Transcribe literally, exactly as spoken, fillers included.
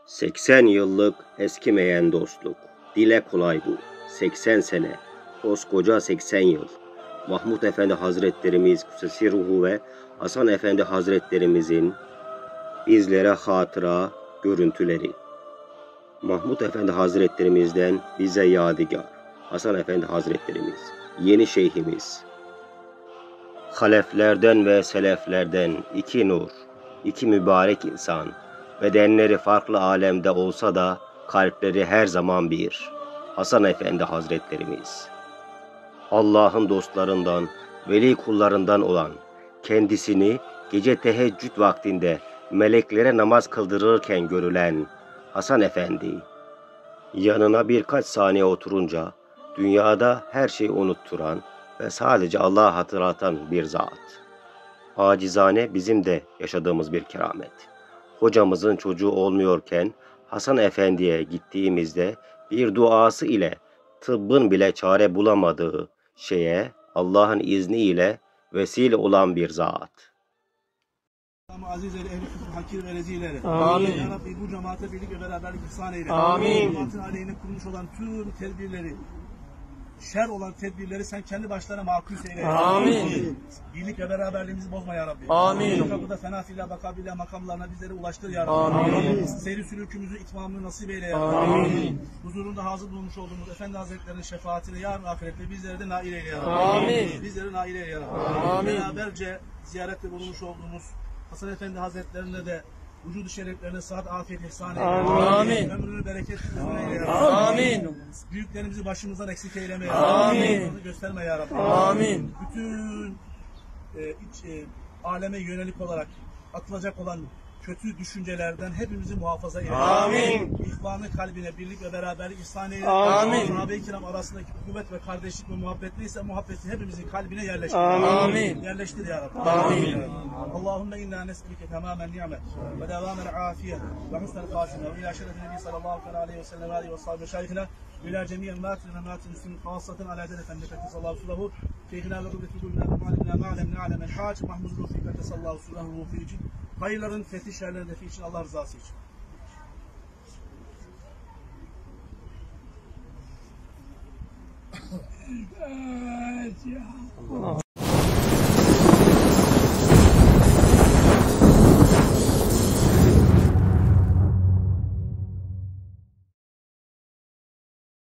seksen yıllık eskimeyen dostluk. Dile kolay bu. seksen sene. Koskoca seksen yıl. Mahmud Efendi Hazretlerimiz Kutsesi Ruhu ve Hasan Efendi Hazretlerimizin bizlere hatıra görüntüleri. Mahmud Efendi Hazretlerimizden bize yadigar. Hasan Efendi Hazretlerimiz, yeni şeyhimiz. Haleflerden ve seleflerden iki nur, iki mübarek insan. Bedenleri farklı alemde olsa da kalpleri her zaman bir. Hasan Efendi Hazretlerimiz. Allah'ın dostlarından, veli kullarından olan, kendisini gece teheccüd vaktinde meleklere namaz kıldırırken görülen Hasan Efendi, yanına birkaç saniye oturunca dünyada her şeyi unutturan ve sadece Allah'ı hatırlatan bir zat. Acizane bizim de yaşadığımız bir keramet. Hocamızın çocuğu olmuyorken Hasan Efendi'ye gittiğimizde bir duası ile tıbbın bile çare bulamadığı şeye Allah'ın izniyle vesile olan bir zat. Aziz eyle, ehli küfür, hakir ve rezileri. Amin. Ya Rabbi bu cemaate birlik ve beraberlik ihsan eyle. Amin. Cemaatin aleyhine kurmuş olan tüm tedbirleri, şer olan tedbirleri sen kendi başlarına makus eyle. Amin. Birlik ve beraberliğimizi bozma ya Rabbi. Amin. Bu kapıda fenafillah, bakabillah makamlarına bizleri ulaştır ya Rabbi. Amin. Seyri sülükümüzü itmamını nasip eyle ya Rabbi. Amin. Huzurunda hazır bulmuş olduğumuz Efendi Hazretleri'nin şefaatine yarın ahirette bizleri de nail eyle ya Rabbi. Amin. Bizleri nail eyle ya Rabbi. Amin. Beraberce ziyarette bulunmuş olduğumuz Hasan Efendi Hazretlerine de vücudu şereflerine sıhhat, afiyet, ihsan eyle. Amin. Ömrünü bereket eyle. Amin. Büyüklerimizi başımızdan eksik eyleme ya Amin. Rabbi. Gösterme ya Rabbi. Amin. Bütün e, iç, e, aleme yönelik olarak atılacak olan kötü düşüncelerden hepimizi muhafaza eyle. Amin. İhvanı kalbine birlik ve beraberlik ihsan eyle. Amin. Sahabe-i kiram arasındaki kuvvet ve kardeşlik ve muhabbet neyse muhabbeti hepimizin kalbine yerleştir. Amin. Yerleştir ya Rabbi. Amin. Allahümme inna nes'elike tamamen ni'met ve devamen afiye ve husnel khasime ve ila şerefin nebi sallallahu aleyhi ve sellem aleyhi ve sahibi şeyhine ve ila cemiyen matin ve matin ismin khassaten ala edenefen nefetti sallallahu sullahu şeyhine ve rubbetu gülüne ve ma'alimna ma'alem ne'alemen hac mahmud rufikate sallallahu sullahu rufi için hayırların fethi şerlerin defi için Allah rızası için. Evet ya.